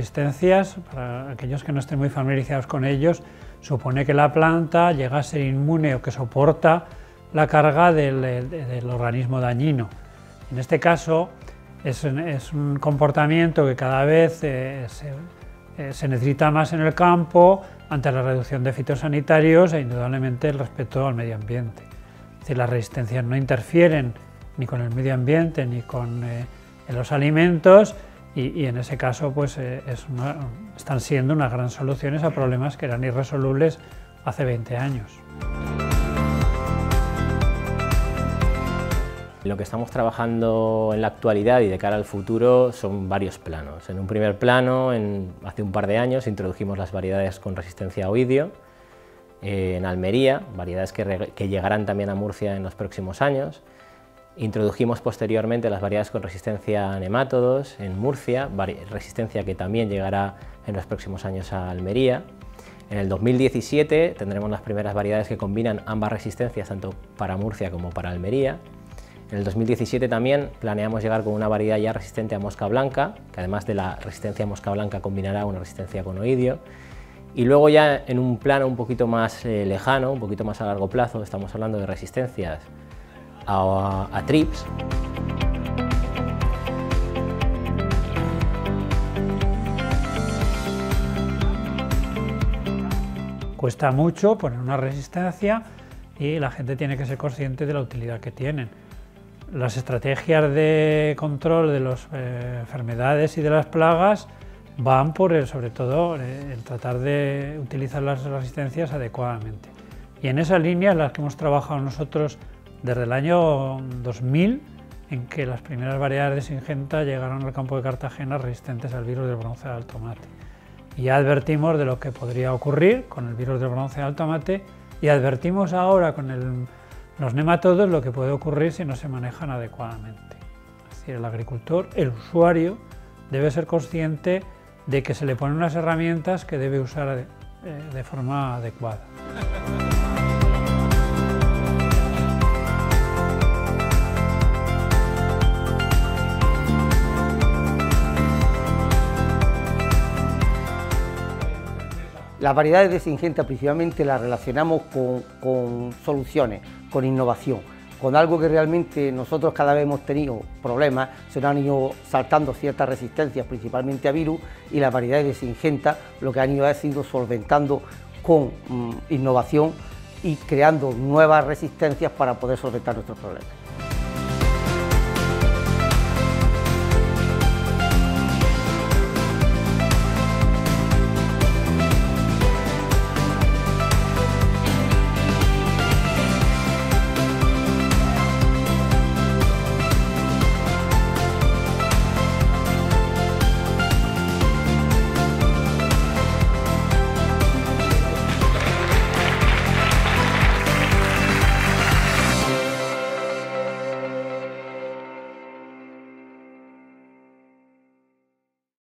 resistencias, para aquellos que no estén muy familiarizados con ellos, supone que la planta llega a ser inmune o que soporta la carga del organismo dañino. En este caso es un comportamiento que cada vez se necesita más en el campo ante la reducción de fitosanitarios e indudablemente el respeto al medio ambiente. Es decir, las resistencias no interfieren ni con el medio ambiente ni con los alimentos y en ese caso pues, están siendo unas grandes soluciones a problemas que eran irresolubles hace 20 años. Lo que estamos trabajando en la actualidad y de cara al futuro son varios planos. En un primer plano, hace un par de años, introdujimos las variedades con resistencia a oidio en Almería, variedades que llegarán también a Murcia en los próximos años. Introdujimos posteriormente las variedades con resistencia a nemátodos en Murcia, resistencia que también llegará en los próximos años a Almería. En el 2017 tendremos las primeras variedades que combinan ambas resistencias, tanto para Murcia como para Almería. En el 2017 también planeamos llegar con una variedad ya resistente a mosca blanca, que además de la resistencia a mosca blanca combinará una resistencia con oidio. Y luego ya en un plano un poquito más lejano, un poquito más a largo plazo, estamos hablando de resistencias a trips. Cuesta mucho poner una resistencia y la gente tiene que ser consciente de la utilidad que tienen. Las estrategias de control de las enfermedades y de las plagas van por sobre todo el tratar de utilizar las resistencias adecuadamente. Y en esa línea es la que hemos trabajado nosotros desde el año 2000, en que las primeras variedades de Syngenta llegaron al campo de Cartagena resistentes al virus del bronce del tomate. Y ya advertimos de lo que podría ocurrir con el virus del bronce del tomate y advertimos ahora con los nematodos lo que puede ocurrir si no se manejan adecuadamente. Es decir, el agricultor, el usuario, debe ser consciente de que se le ponen unas herramientas que debe usar de forma adecuada. Las variedades de Syngenta principalmente las relacionamos con soluciones, con innovación, con algo que realmente nosotros cada vez hemos tenido problemas, se nos han ido saltando ciertas resistencias, principalmente a virus, y las variedades de Syngenta lo que han ido ha sido solventando con innovación y creando nuevas resistencias para poder solventar nuestros problemas.